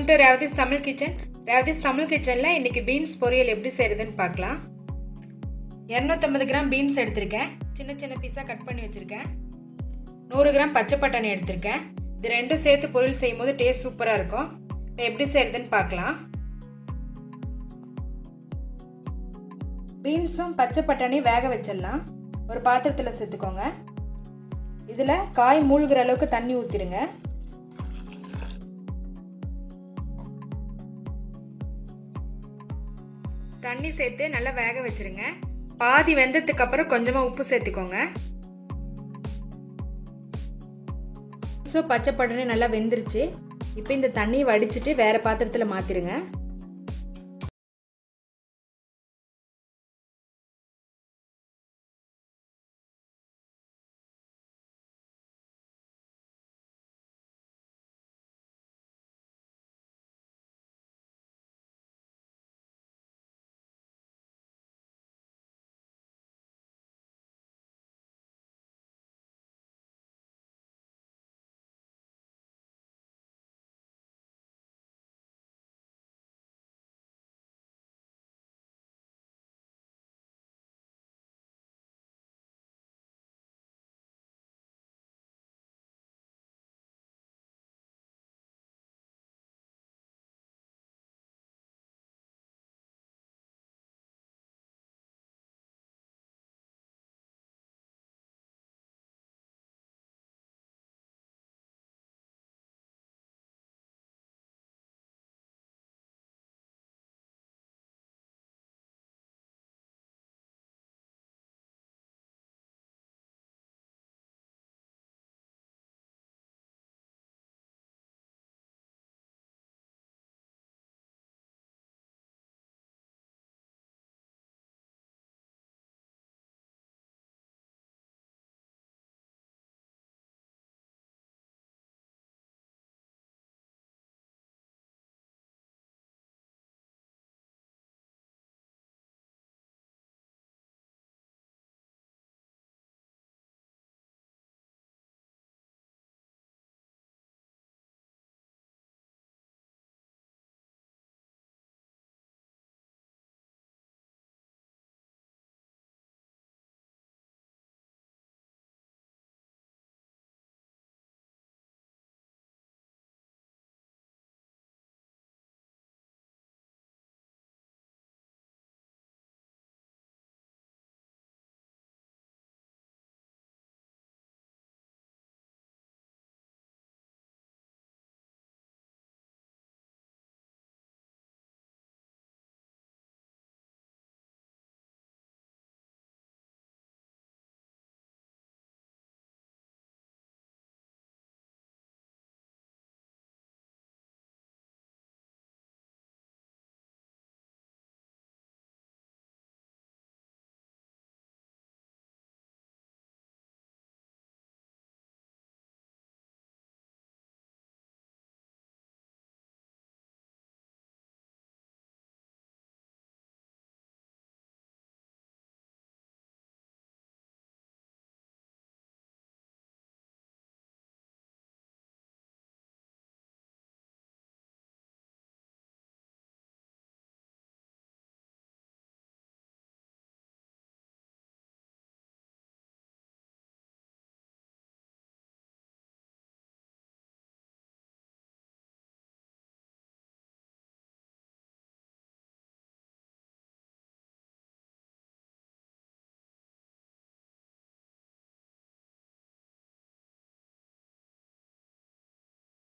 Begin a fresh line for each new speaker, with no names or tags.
Welcome to Revathi's Tamil kitchen. Revathi's Tamil கிச்சனில் இன்றைக்கி beans பொரியல் எப்படி செய்கிறதுன்னு பார்க்கலாம். 250 கிராம் பீன்ஸ் எடுத்திருக்கேன், சின்ன சின்ன பீஸாக கட் பண்ணி வச்சுருக்கேன். 100 கிராம் பச்சை பட்டாணி எடுத்திருக்கேன். இது ரெண்டும் சேர்த்து பொரியல் செய்யும் போது டேஸ்ட் சூப்பராக இருக்கும். இப்போ எப்படி செய்கிறதுன்னு பார்க்கலாம். பீன்ஸும் பச்சை பட்டாணி வேக வச்சிடலாம். ஒரு பாத்திரத்தில் சேர்த்துக்கோங்க. இதில் காய் மூழ்கிற அளவுக்கு தண்ணி ஊற்றிடுங்க. தண்ணி சேர்த்து நல்லா வேக வச்சிருங்க. பாதி வெந்ததுக்கு அப்புறம் கொஞ்சமாக உப்பு சேர்த்துக்கோங்க. பச்சை பட்டாணி நல்லா வெந்துருச்சு. இப்போ இந்த தண்ணியை வடிச்சிட்டு வேறு பாத்திரத்தில் மாற்றிடுங்க.